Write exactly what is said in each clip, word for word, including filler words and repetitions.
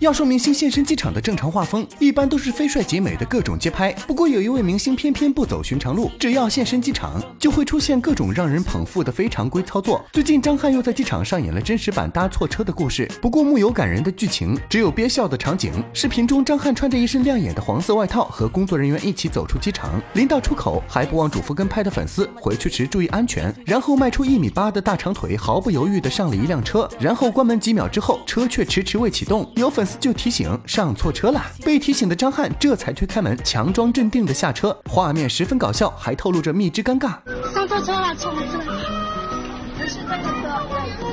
要说明星现身机场的正常画风，一般都是飞帅极美的各种街拍。不过有一位明星偏偏不走寻常路，只要现身机场，就会出现各种让人捧腹的非常规操作。最近张翰又在机场上演了真实版搭错车的故事，不过木有感人的剧情，只有憋笑的场景。视频中，张翰穿着一身亮眼的黄色外套，和工作人员一起走出机场，临到出口还不忘嘱咐跟拍的粉丝回去时注意安全，然后迈出一米八的大长腿，毫不犹豫地上了一辆车，然后关门几秒之后，车却迟迟未启动，有粉丝就提醒上错车了。被提醒的张翰这才推开门，强装镇定地下车，画面十分搞笑，还透露着蜜汁尴尬。 上错车了，错了错了，不是这个车，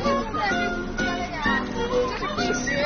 这是 B 十。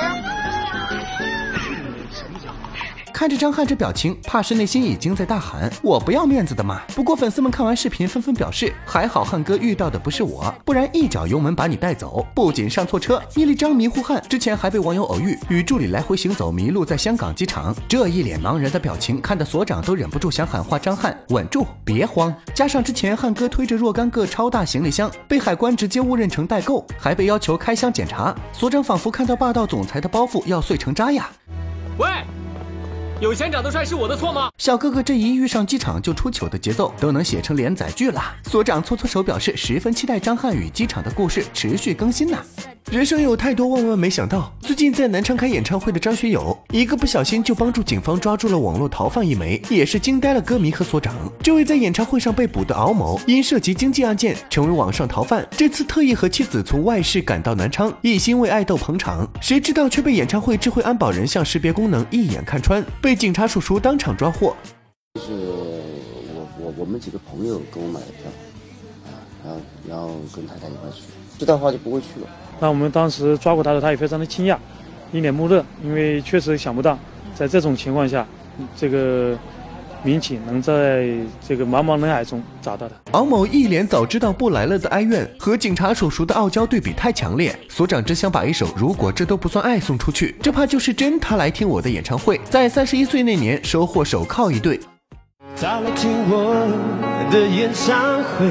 看着张翰这表情，怕是内心已经在大喊我不要面子的嘛。不过粉丝们看完视频纷纷表示，还好翰哥遇到的不是我，不然一脚油门把你带走。不仅上错车，倪立章迷糊汉之前还被网友偶遇与助理来回行走迷路在香港机场，这一脸茫然的表情看得所长都忍不住想喊话张翰稳住别慌。加上之前翰哥推着若干个超大行李箱被海关直接误认成代购，还被要求开箱检查，所长仿佛看到霸道总裁的包袱要碎成渣呀。 喂，有钱长得帅是我的错吗？ 小哥哥这一遇上机场就出糗的节奏都能写成连载剧了。所长搓搓手表示十分期待张翰与机场的故事持续更新呢。人生有太多万万没想到，最近在南昌开演唱会的张学友，一个不小心就帮助警方抓住了网络逃犯一枚，也是惊呆了歌迷和所长。这位在演唱会上被捕的敖某，因涉及经济案件成为网上逃犯，这次特意和妻子从外市赶到南昌，一心为爱豆捧场，谁知道却被演唱会智慧安保人像识别功能一眼看穿，被警察叔叔当场抓获。 就是我我我们几个朋友给我买的票，啊，然后然后跟太太一块去，知道的话就不会去了。 那我们当时抓过他的，他也非常的惊讶，一脸木讷，因为确实想不到，在这种情况下，这个民警能在这个茫茫人海中找到他。 敖某一脸早知道不来了的哀怨，和警察叔叔的傲娇对比太强烈。所长只想把一首如果这都不算爱送出去，这怕就是真他来听我的演唱会。在三十一岁那年收获手铐一对。 他来听我的演唱会，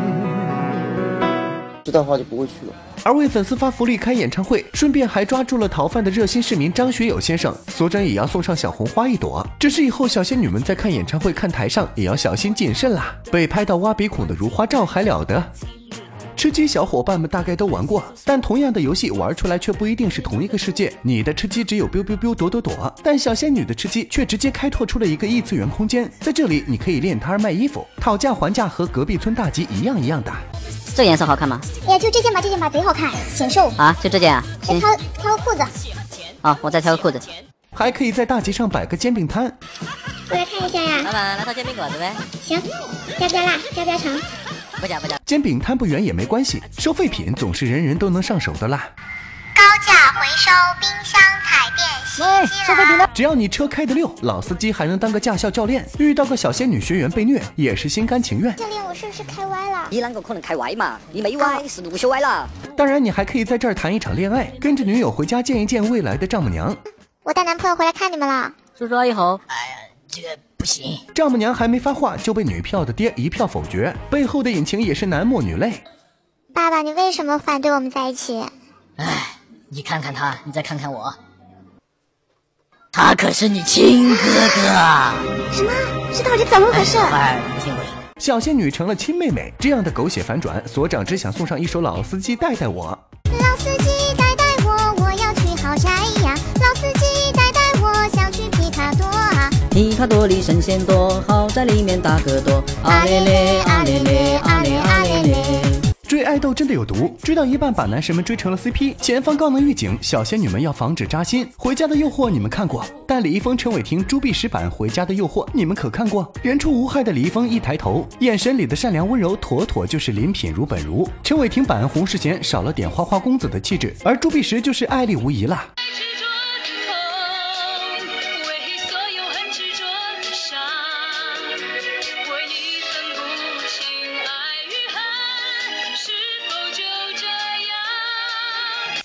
知道的话就不会去了。 而为粉丝发福利开演唱会，顺便还抓住了逃犯的热心市民张学友先生，所长也要送上小红花一朵。这是以后小仙女们在看演唱会看台上也要小心谨慎啦，被拍到挖鼻孔的如花照还了得。吃鸡小伙伴们大概都玩过，但同样的游戏玩出来却不一定是同一个世界。你的吃鸡只有 biu biu biu 躲躲躲，但小仙女的吃鸡却直接开拓出了一个异次元空间。在这里，你可以练摊卖衣服，讨价还价和隔壁村大吉一样一样的。 这颜色好看吗？ 哎呀，就这件吧，这件吧贼好看，显瘦啊！就这件啊？ 行，挑挑裤子。 好，我再挑个裤子。 还可以在大集上摆个煎饼摊。 过来看一下呀。 老板，来套煎饼果子呗。 行，加不加辣？加不加糖？ 不加不加。 煎饼摊不远也没关系，收废品总是人人都能上手的啦。 高价回收冰箱彩电洗衣机了。 只要你车开得溜，老司机还能当个驾校教练。遇到个小仙女学员被虐，也是心甘情愿。 教练，我是不是开歪了？ 你啷个可能开歪嘛？你没歪，是路修歪了。 当然，你还可以在这儿谈一场恋爱，跟着女友回家见一见未来的丈母娘。 我带男朋友回来看你们了。 叔叔阿姨好。 哎呀，这个不行。 丈母娘还没发话，就被女票的爹一票否决，背后的隐情也是男默女泪。 爸爸，你为什么反对我们在一起？ 哎。你看看他，你再看看我，他可是你亲哥哥啊！ 什么？这到底怎么回事？ 哎，你听我说， 小仙女成了亲妹妹，这样的狗血反转，所长只想送上一首《老司机带带我》。 老司机带带我，我要去豪宅呀！老司机带带我，想去皮卡多啊！ 皮卡多里神仙多，豪宅里面大哥多。啊咧咧啊咧咧啊咧啊咧咧。 追爱豆真的有毒，追到一半把男神们追成了 C P， 前方高能预警，小仙女们要防止扎心。回家的诱惑你们看过，但李易峰、陈伟霆、朱碧石版回家的诱惑你们可看过？人畜无害的李易峰一抬头，眼神里的善良温柔妥妥就是林品如本如。陈伟霆版洪世贤少了点花花公子的气质，而朱碧石就是爱丽无疑啦。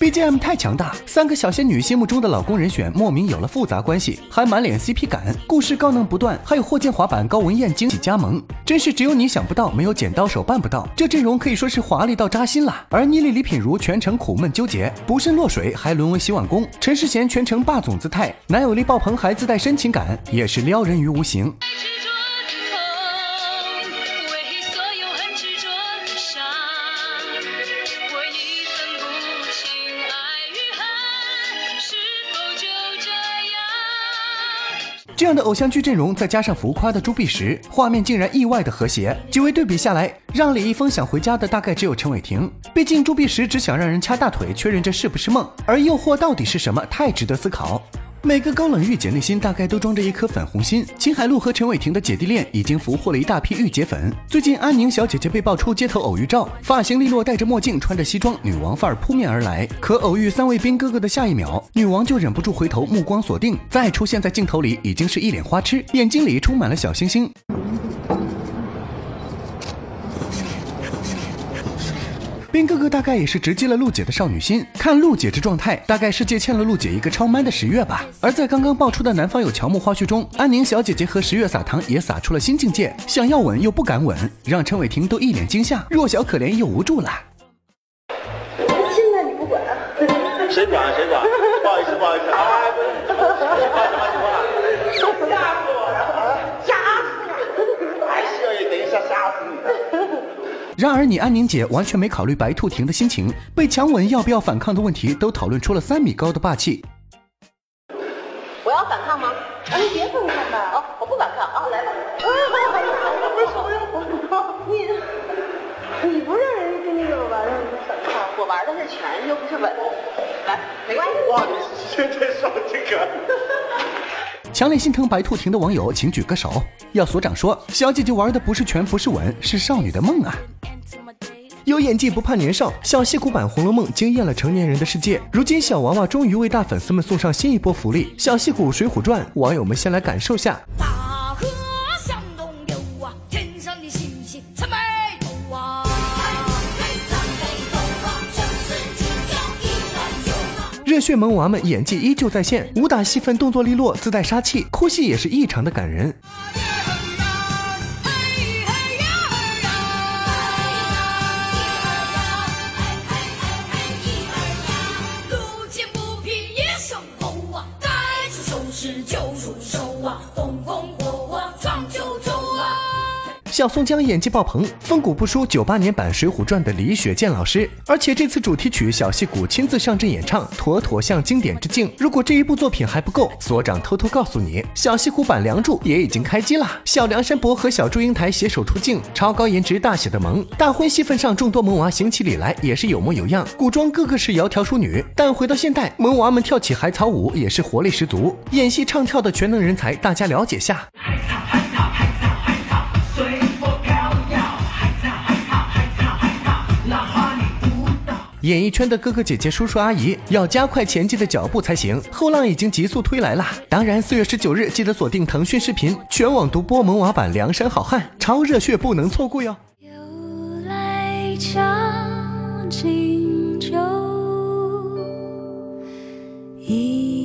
B G M 太强大，三个小仙女心目中的老公人选莫名有了复杂关系，还满脸 C P 感，故事高能不断，还有霍建华版高文艳惊喜加盟，真是只有你想不到，没有剪刀手办不到。这阵容可以说是华丽到扎心了。而妮莉李品如全程苦闷纠结，不慎落水还沦为洗碗工，陈世贤全程霸总姿态，男友力爆棚还自带深情感，也是撩人于无形。这样的偶像剧阵容，再加上浮夸的朱碧石，画面竟然意外的和谐。几位对比下来，让李易峰想回家的大概只有陈伟霆。毕竟朱碧石只想让人掐大腿，确认这是不是梦，而诱惑到底是什么，太值得思考。每个高冷御姐内心大概都装着一颗粉红心。秦海璐和陈伟霆的姐弟恋已经俘获了一大批御姐粉。最近安宁小姐姐被爆出街头偶遇照，发型利落，戴着墨镜，穿着西装，女王范儿扑面而来。可偶遇三位兵哥哥的下一秒，女王就忍不住回头，目光锁定，再出现在镜头里已经是一脸花痴，眼睛里充满了小星星。兵哥哥大概也是直击了陆姐的少女心，看陆姐这状态，大概世界欠了陆姐一个超 man 的十月吧。而在刚刚爆出的男方有乔木花絮中，安宁小姐姐和十月撒糖也撒出了新境界，想要吻又不敢吻，让陈伟霆都一脸惊吓，弱小可怜又无助了。 现在你不管啊？ 谁管谁管？不好意思不好意思啊！吓死我了！吓死你！哎，小爷，等一下吓死你！ 然而你安宁姐完全没考虑白兔婷的心情，被强吻要不要反抗的问题都讨论出了三米高的霸气。 我要反抗吗？啊，你别反抗吧！哦，我不反抗啊，来吧。啊，为什么要反抗？你你不让人跟那个玩儿反抗，我玩的是拳，又不是吻。来，没关系。 哇，你现在说这个。 强烈心疼白兔婷的网友请举个手。要所长说，小姐姐玩的不是拳不是吻，是少女的梦啊。有演技不怕年少，小戏骨版《红楼梦》惊艳了成年人的世界。如今小娃娃终于为大粉丝们送上新一波福利，小戏骨《水浒传》，网友们先来感受下。 大河向东流啊，天上的星星参北斗啊。 热血萌娃们演技依旧在线，武打戏份动作利落，自带杀气，哭戏也是异常的感人。小宋江演技爆棚，风骨不输九八年版《水浒传》的李雪健老师，而且这次主题曲小戏骨亲自上阵演唱，妥妥向经典致敬。如果这一部作品还不够，所长偷偷告诉你，小戏骨版《梁祝》也已经开机了。小梁山伯和小祝英台携手出镜，超高颜值大写的萌。大婚戏份上众多萌娃行起礼来也是有模有样，古装个个是窈窕淑女，但回到现代，萌娃们跳起海草舞也是活力十足，演戏唱跳的全能人才，大家了解下。演艺圈的哥哥姐姐叔叔阿姨要加快前进的脚步才行，后浪已经急速推来了。当然四月十九日记得锁定腾讯视频，全网独播萌娃版《梁山好汉》，超热血不能错过哟。 又来将进酒，一